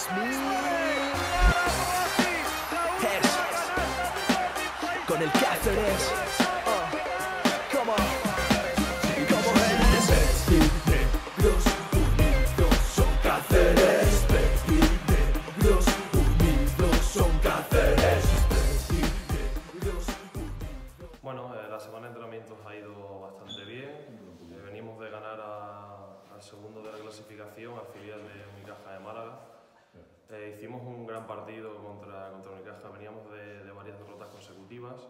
Con el Cáceres. Negros unidos son Cáceres. Negros unidos son Cáceres. Bueno, la semana de entrenamientos ha ido bastante bien. Venimos de ganar al segundo de la clasificación, al filial de Unicaja de Málaga. Hicimos un gran partido contra Unicaja, veníamos de varias derrotas consecutivas,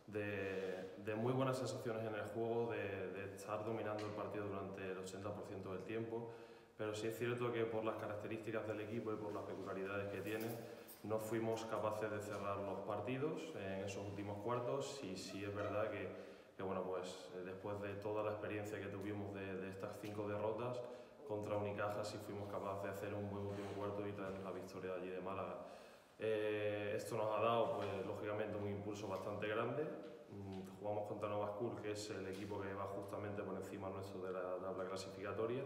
de muy buenas sensaciones en el juego, de estar dominando el partido durante el 80% del tiempo, pero sí es cierto que por las características del equipo y por las peculiaridades que tiene, no fuimos capaces de cerrar los partidos en esos últimos cuartos, y sí es verdad que bueno, pues, después de toda la experiencia que tuvimos de estas 5 derrotas, contra Unicaja sí fuimos capaces de hacer un buen último cuarto y traer la victoria de allí de Málaga. Esto nos ha dado, pues, lógicamente, un impulso bastante grande. Jugamos contra Nova School, que es el equipo que va justamente por encima nuestro de la tabla clasificatoria.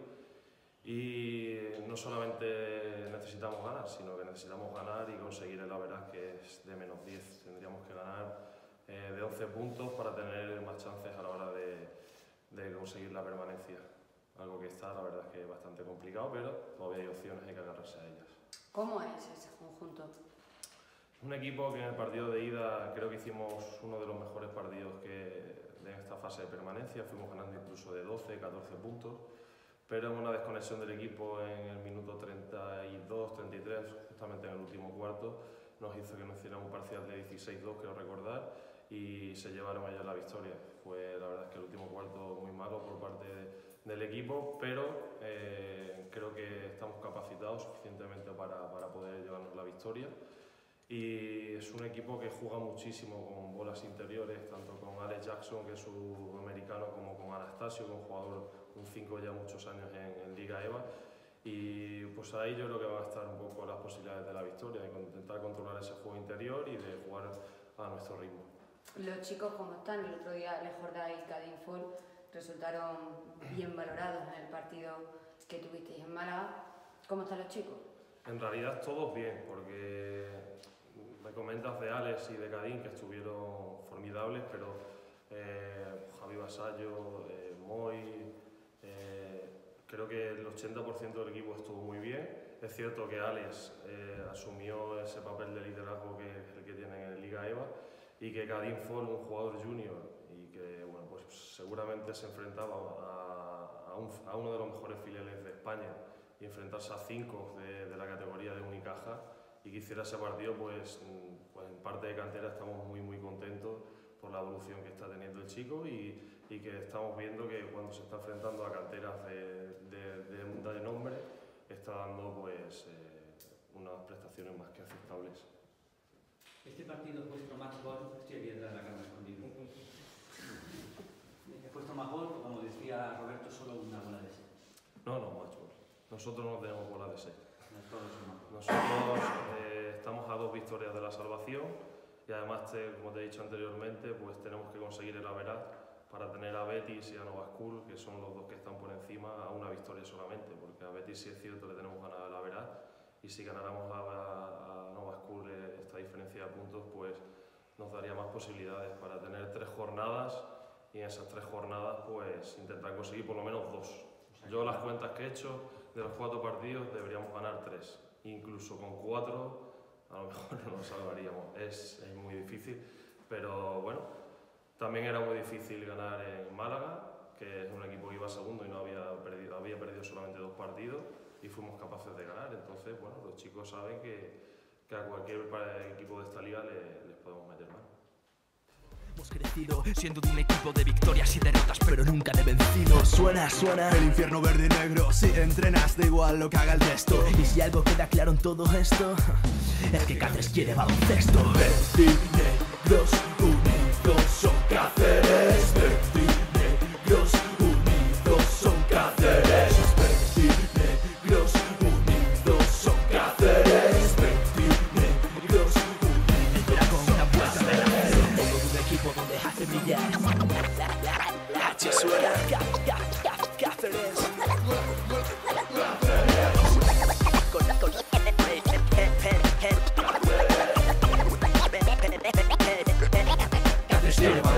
Y no solamente necesitamos ganar, sino que necesitamos ganar y conseguir el average, que es de -10. Tendríamos que ganar de 11 puntos para tener más chances a la hora de conseguir la permanencia. Algo que está, la verdad, es que es bastante complicado, pero todavía hay opciones, hay que agarrarse a ellas. ¿Cómo es ese conjunto? Un equipo que en el partido de ida creo que hicimos uno de los mejores partidos de esta fase de permanencia. Fuimos ganando incluso de 12, 14 puntos, pero en una desconexión del equipo en el minuto 32, 33, justamente en el último cuarto, nos hizo que nos hicieran un parcial de 16-2, creo recordar, y se llevaron allá la victoria. Fue, la verdad, es que el último cuarto muy malo por parte del equipo, pero creo que estamos capacitados suficientemente para poder llevarnos la victoria. Y es un equipo que juega muchísimo con bolas interiores, tanto con Alex Jackson, que es sudamericano, como con Anastasio, que es un jugador, un 5 ya muchos años en Liga EVA. Y pues ahí yo creo que van a estar un poco las posibilidades de la victoria, de intentar controlar ese juego interior y de jugar a nuestro ritmo. Los chicos, ¿cómo están? El otro día Les Jordá y Cadin Fall resultaron bien valorados en el partido que tuvisteis en Málaga. ¿Cómo están los chicos? En realidad todos bien, porque me comentas de Alex y de Cadín, que estuvieron formidables, pero Javi Vasallo, Moy, creo que el 80% del equipo estuvo muy bien. Es cierto que Alex asumió ese papel de liderazgo que es el que tiene en Liga EVA, y que Cadín fue un jugador junior y que, bueno, pues seguramente se enfrentaba a uno de los mejores filiales de España, y enfrentarse a 5 de la categoría de Unicaja y que hiciera ese partido, pues en parte de cantera estamos muy contentos por la evolución que está teniendo el chico, y que estamos viendo que cuando se está enfrentando a canteras de nombre está dando, pues, unas prestaciones más que aceptables. Este partido es vuestro match ball, estoy aquí detrás de la cámara escondido. Es vuestro match ball, como decía Roberto, solo una bola de 6. No, match ball. Nosotros no tenemos bola de 6. No, Nosotros estamos a 2 victorias de la salvación, y además, como te he dicho anteriormente, pues tenemos que conseguir el average para tener a Betis y a Nova School, que son los dos que están por encima, a una victoria solamente, porque a Betis sí es cierto que tenemos ganado el average, y si ganáramos a Nova School esta diferencia de puntos, pues nos daría más posibilidades para tener 3 jornadas, y en esas 3 jornadas pues intentar conseguir por lo menos 2. Yo, las cuentas que he hecho de los 4 partidos, deberíamos ganar 3. Incluso con 4 a lo mejor no nos salvaríamos. Es muy difícil, pero bueno, también era muy difícil ganar en Málaga, que es un equipo que iba segundo y no había perdido solamente 2 partidos, y fuimos capaces de ganar. Entonces, bueno, los chicos saben que a cualquier equipo de esta liga les podemos meter mano. Hemos crecido siendo de un equipo de victorias y derrotas, pero nunca de vencidos. Suena el infierno verde y negro. Si entrenas, da igual lo que haga el resto. Y si algo queda claro en todo esto, es que Cáceres quiere baloncesto. Negros unidos son Cáceres. Negros unidos son Cáceres. Negros unidos son Cáceres. Negros unidos con una vuelta de la fe. Tengo un equipo donde hace brillar. La H suena Cáceres. sirva.